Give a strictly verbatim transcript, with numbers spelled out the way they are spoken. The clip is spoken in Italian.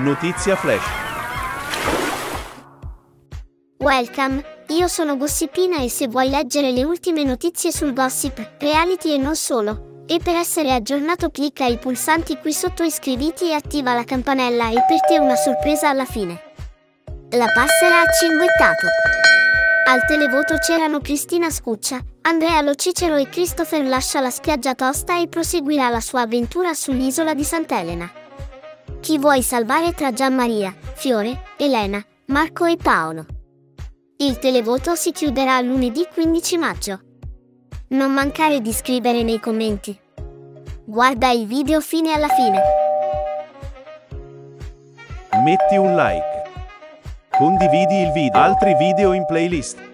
Notizia flash. Welcome, io sono Gossipina e se vuoi leggere le ultime notizie sul gossip, reality e non solo, e per essere aggiornato clicca i pulsanti qui sotto, iscriviti e attiva la campanella e per te una sorpresa alla fine. La passera ha cinguettato. Al televoto c'erano Cristina Scuccia, Andrea Lo Cicero e Christopher lascia la spiaggia tosta e proseguirà la sua avventura sull'isola di Sant'Elena. Chi vuoi salvare tra Gianmaria, Fiore, Elena, Marco e Paolo? Il televoto si chiuderà lunedì quindici maggio. Non mancare di scrivere nei commenti. Guarda il video fine alla fine. Metti un like. Condividi il video. Altri video in playlist.